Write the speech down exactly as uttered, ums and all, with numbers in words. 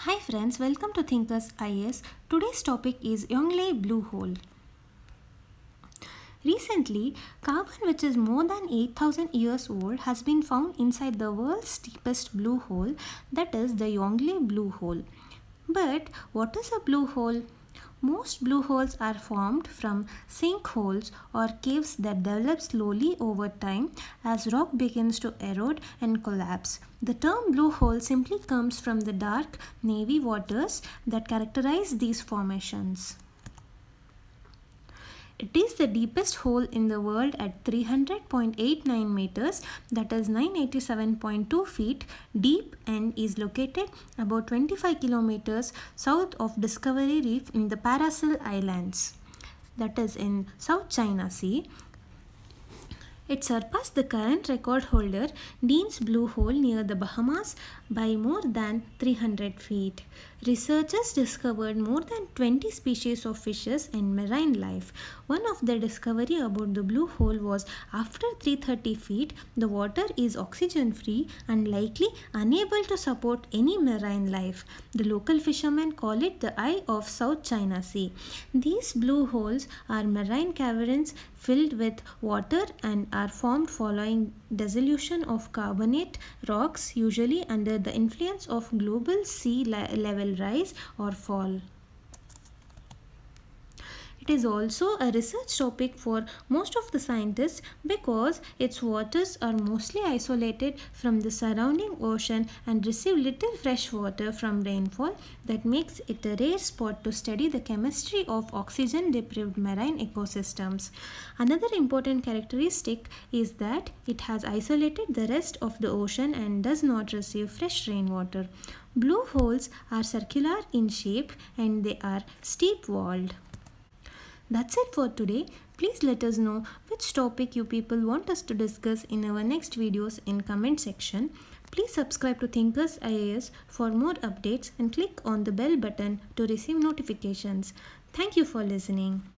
Hi friends, welcome to Thinkers I A S. Today's topic is Yonglebluehole. Recently, carbon which is more than eight thousand years old has been found inside the world's deepest blue hole, that is the Yonglebluehole. But what is a blue hole? Most blue holes are formed from sinkholes or caves that develop slowly over time as rock begins to erode and collapse. The term blue hole simply comes from the dark navy waters that characterize these formations. It is the deepest hole in the world at three hundred point eight nine meters, that is nine hundred eighty-seven point two feet deep, and is located about twenty-five kilometers south of Discovery Reef in the Paracel Islands, that is in South China Sea. It surpassed the current record holder, Dean's Blue Hole near the Bahamas, by more than three hundred feet. Researchers discovered more than twenty species of fishes and marine life. One of the discovery about the blue hole was after three hundred thirty feet, the water is oxygen-free and likely unable to support any marine life. The local fishermen call it the Eye of South China Sea. These blue holes are marine caverns filled with water and are formed following dissolution of carbonate rocks, usually under the influence of global sea level rise or fall. It is also a research topic for most of the scientists because its waters are mostly isolated from the surrounding ocean and receive little fresh water from rainfall. That makes it a rare spot to study the chemistry of oxygen-deprived marine ecosystems. Another important characteristic is that it has isolated the rest of the ocean and does not receive fresh rainwater. Blue holes are circular in shape and they are steep-walled. That's it for today. Please let us know which topic you people want us to discuss in our next videos in comment section. Please subscribe to Thinkers I A S for more updates and click on the bell button to receive notifications. Thank you for listening.